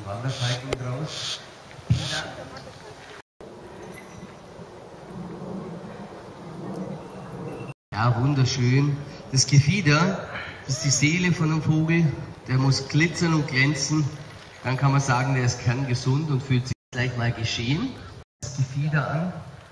Wanderfalken draus. Ja, wunderschön. Das Gefieder, das ist die Seele von einem Vogel. Der muss glitzern und glänzen. Dann kann man sagen, der ist kerngesund und fühlt sich gleich mal geschehen. Das Gefieder an.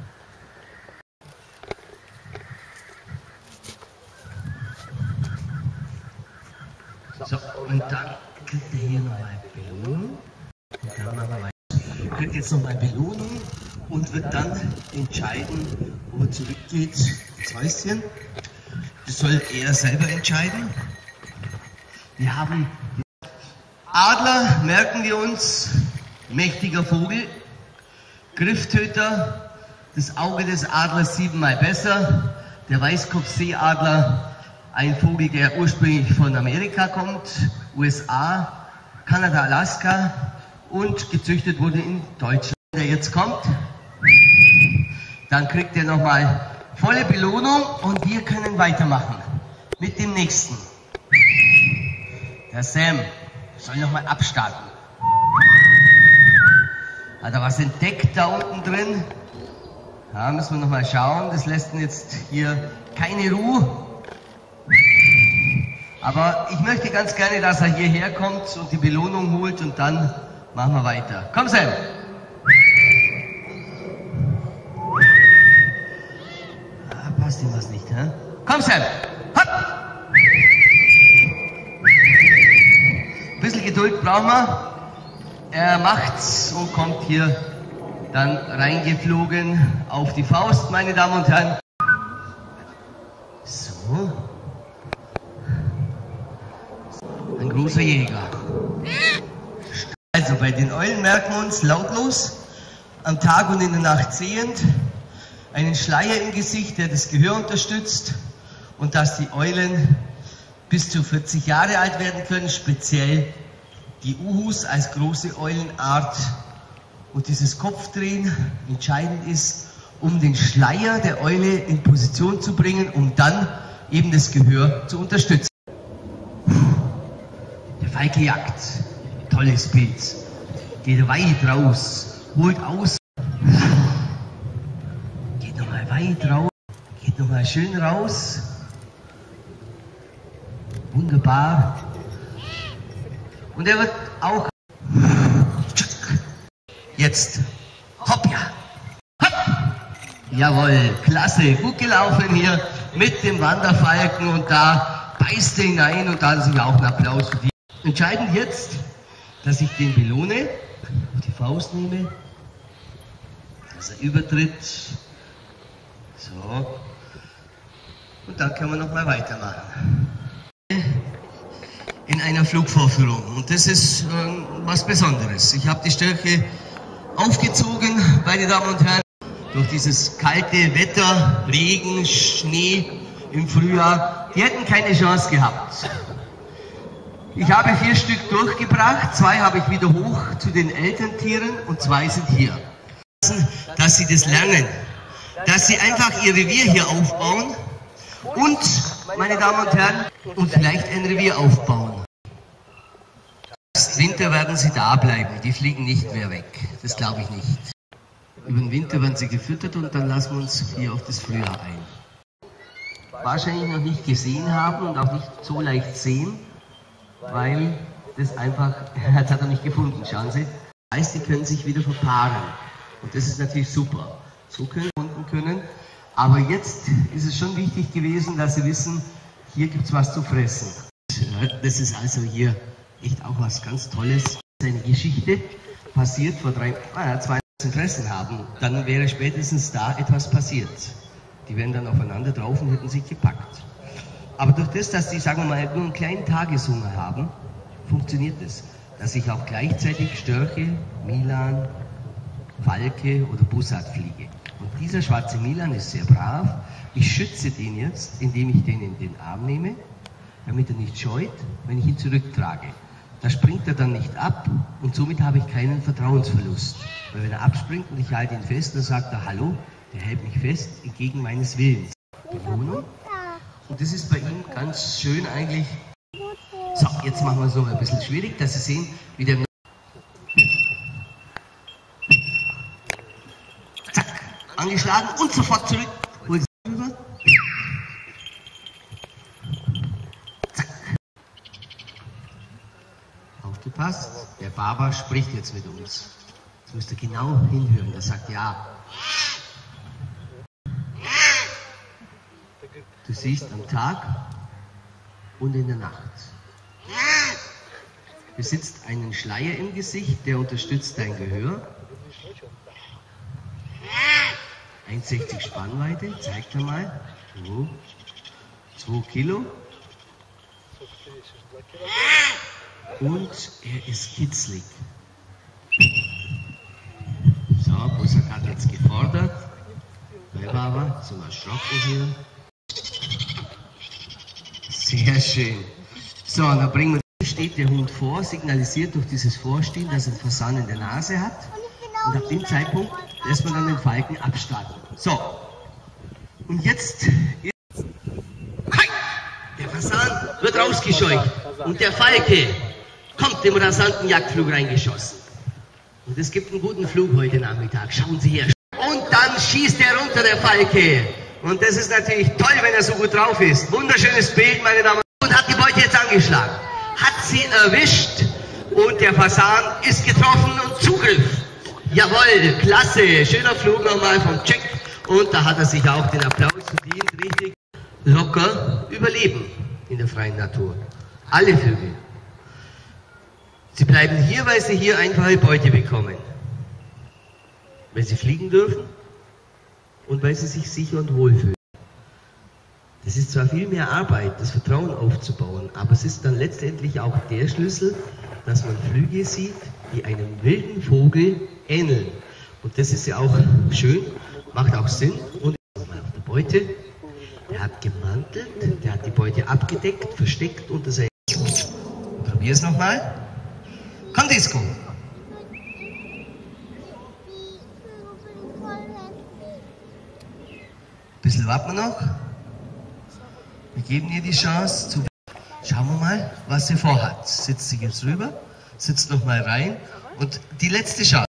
So, und dann kriegt er hier nochmal Belohnung. Und dann machen wir weiter. Kriegt jetzt nochmal Belohnung und wird dann entscheiden, ob er zurückgeht ins Häuschen. Das soll er selber entscheiden. Wir haben Adler, merken wir uns, mächtiger Vogel, Grifftöter, das Auge des Adlers 7-mal besser, der Weißkopfseeadler, ein Vogel, der ursprünglich von Amerika kommt, USA, Kanada, Alaska und gezüchtet wurde in Deutschland. Wenn der jetzt kommt, dann kriegt er nochmal volle Belohnung und wir können weitermachen mit dem nächsten. Der Sam soll nochmal abstarten. Hat er was entdeckt da unten drin? Ja, müssen wir nochmal schauen. Das lässt ihn jetzt hier keine Ruhe. Aber ich möchte ganz gerne, dass er hierher kommt und die Belohnung holt und dann machen wir weiter. Komm, Sam! Ah, passt ihm was nicht, hä? Komm, Sam! Hopp! Ein bisschen Geduld brauchen wir. Er macht's und kommt hier dann reingeflogen auf die Faust, meine Damen und Herren. So. Ein großer Jäger. Also bei den Eulen merken wir uns lautlos, am Tag und in der Nacht sehend, einen Schleier im Gesicht, der das Gehör unterstützt und dass die Eulen bis zu 40 Jahre alt werden können, speziell die Uhus als große Eulenart. Und dieses Kopfdrehen entscheidend ist, um den Schleier der Eule in Position zu bringen, um dann eben das Gehör zu unterstützen. Der Falke jagt. Tolles Bild. Geht weit raus. Holt aus. Geht nochmal weit raus. Geht nochmal schön raus. Wunderbar. Und er wird auch... Jetzt. Hopp, ja. Hopp. Jawohl, klasse. Gut gelaufen hier mit dem Wanderfalken und da beißt er hinein und da hat sich auch einen Applaus für die. Entscheidend jetzt, dass ich den belohne, auf die Faust nehme, dass er übertritt. So. Und dann können wir nochmal weitermachen. In einer Flugvorführung. Und das ist was Besonderes. Ich habe die Störche aufgezogen, meine Damen und Herren, durch dieses kalte Wetter, Regen, Schnee im Frühjahr. Die hätten keine Chance gehabt. Ich habe 4 Stück durchgebracht, 2 habe ich wieder hoch zu den Elterntieren und 2 sind hier. Dass sie das lernen, dass sie einfach ihr Revier hier aufbauen und, meine Damen und Herren, und vielleicht ein Revier aufbauen. Im Winter werden sie da bleiben, die fliegen nicht mehr weg, das glaube ich nicht. Über den Winter werden sie gefüttert und dann lassen wir uns hier auf das Frühjahr ein. Wahrscheinlich noch nicht gesehen haben und auch nicht so leicht sehen, weil das einfach, jetzt hat er nicht gefunden, schauen Sie. Das heißt, die können sich wieder verpaaren. Und das ist natürlich super. So können wir finden können. Aber jetzt ist es schon wichtig gewesen, dass Sie wissen, hier gibt es was zu fressen. Das ist also hier echt auch was ganz Tolles. Eine Geschichte passiert vor 2 Fressen haben. Dann wäre spätestens da etwas passiert. Die wären dann aufeinander drauf und hätten sich gepackt. Aber durch das, dass die, sagen wir mal, nur einen kleinen Tageshunger haben, funktioniert es. Dass ich auch gleichzeitig Störche, Milan, Falke oder Bussard fliege. Und dieser schwarze Milan ist sehr brav. Ich schütze den jetzt, indem ich den in den Arm nehme, damit er nicht scheut, wenn ich ihn zurücktrage. Da springt er dann nicht ab und somit habe ich keinen Vertrauensverlust. Weil wenn er abspringt und ich halte ihn fest, dann sagt er, hallo, der hält mich fest, entgegen meines Willens. Belohnung. Und das ist bei ihm ganz schön eigentlich. So, jetzt machen wir es noch ein bisschen schwierig, dass Sie sehen, wie der... angeschlagen und sofort zurück. Holt sie rüber. Zack. Aufgepasst, der Barber spricht jetzt mit uns. Jetzt müsst ihr genau hinhören, der sagt ja. Du siehst am Tag und in der Nacht. Besitzt einen Schleier im Gesicht, der unterstützt dein Gehör. 1,60 Spannweite, zeigt er mal. 2 Kilo. Und er ist kitzlig. So, Bussack hat jetzt gefordert. Selber aber, zum Erschrocken hier. Sehr schön. So, dann bringen wir. Steht der Hund vor, signalisiert durch dieses Vorstehen, dass er einen Fasan in der Nase hat. Und ab dem Zeitpunkt lässt man dann den Falken abstarten. So. Und jetzt ist. Der Fasan wird rausgescheucht. Und der Falke kommt im rasanten Jagdflug reingeschossen. Und es gibt einen guten Flug heute Nachmittag. Schauen Sie her. Und dann schießt er runter, der Falke. Und das ist natürlich toll, wenn er so gut drauf ist. Wunderschönes Bild, meine Damen und Herren. Und hat die Beute jetzt angeschlagen. Hat sie erwischt und der Fasan ist getroffen und Zugriff. Jawohl, klasse, schöner Flug nochmal vom Check und da hat er sich auch den Applaus verdient, richtig locker überleben in der freien Natur. Alle Vögel. Sie bleiben hier, weil sie hier einfache Beute bekommen. Weil sie fliegen dürfen und weil sie sich sicher und wohl fühlen. Es ist zwar viel mehr Arbeit, das Vertrauen aufzubauen, aber es ist dann letztendlich auch der Schlüssel, dass man Flüge sieht, die einem wilden Vogel ähneln. Und das ist ja auch schön, macht auch Sinn. Und mal auf der Beute, der hat gemantelt, der hat die Beute abgedeckt, versteckt unter seinem. Probier es nochmal. Komm, Disco. Bisschen warten wir noch. Wir geben ihr die Chance zu. Schauen wir mal, was sie vorhat. Sitzt sie jetzt rüber, sitzt noch mal rein und die letzte Chance.